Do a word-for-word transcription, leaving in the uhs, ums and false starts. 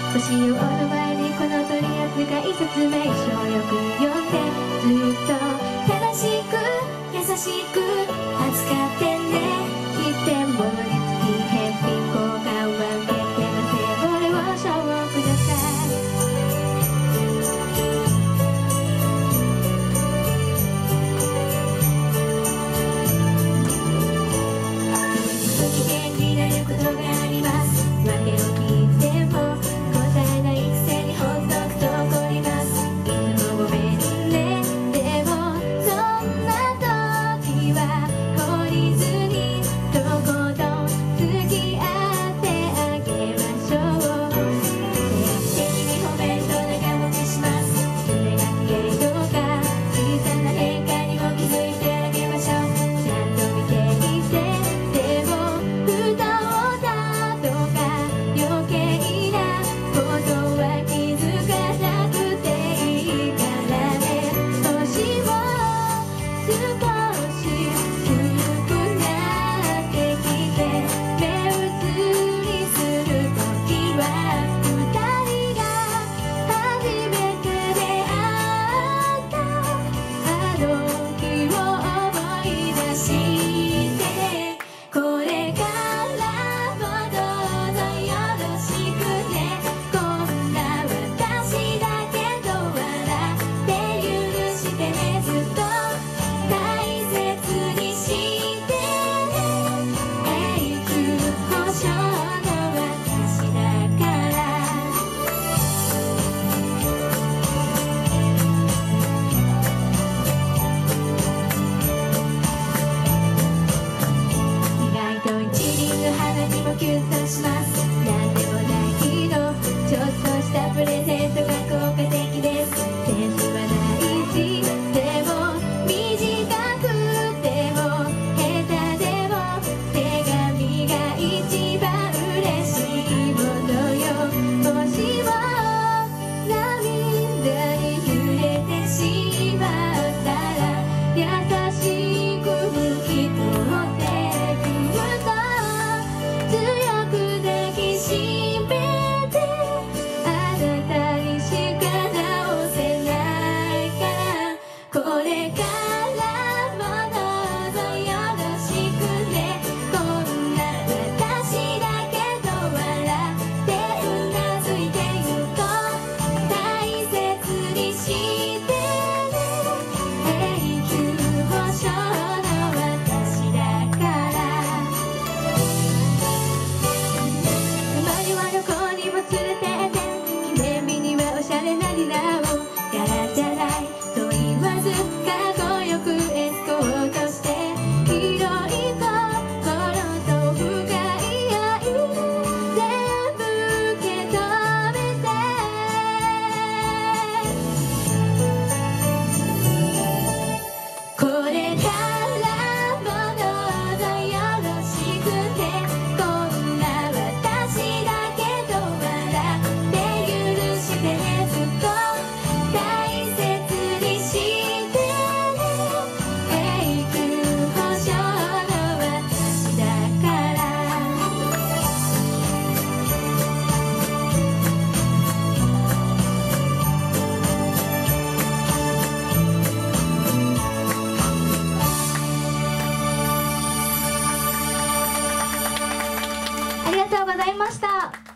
腰を折る前にこの取扱説明書をよく読んで、ずっと正しく優しく扱ってね。一点棒につき返品交換は受けてません。これを承諾ください。不機嫌になることがあります。訳を聞いても答えないくせにほっとくと怒ります。いつもごめんね。でもそんな時は懲りずにとことん付き合ってあげましょう。定期的に褒めると長持ちします。それが消えるとか小さな変化にも気づいてあげましょう。ちゃんと見ていて、でも蓋をだとか余計なことは気づかなくていいからね。年を少し古くなってきて目移りするときは二人が初めて出会ったあの日を思い出してね。これからもどうぞよろしくね。こんな私だけど笑って許してね。ずっと大切にしてね。永久保証の私だから。意外と一輪の花にもキュンとします。なんでもないけどちょっとしたプレゼントが効果的です。センスは大事。でも短くても下手でも手紙が一番嬉しいものよ。もしも涙に濡れてしまったら優しく拭き取ってぎゅっと強く抱きしめて、あなたにしか直せないから。これからもどうぞよろしくね。こんな私だけど笑ってうなずいてゆこう。大切にしてね。永久保証の私だから。たまには旅行にも連れてって、記念日にはおしゃれなディナーを。柄じゃないと言わずかっこよくエスコートして、広い心と深い愛全部受け止めて。これからもどうぞよろしくね。こんな私だけど笑って許してね。ずっと大切にしてね。永久保証の私だから。ありがとうございました。